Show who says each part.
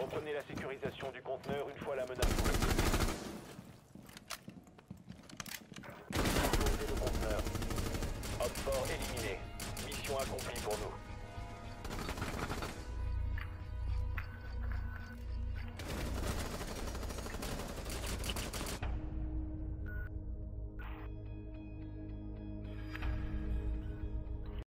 Speaker 1: Reprenez la sécurisation du conteneur une fois la menace levée. Explosez le conteneur. Homme fort éliminé. Mission accomplie pour nous.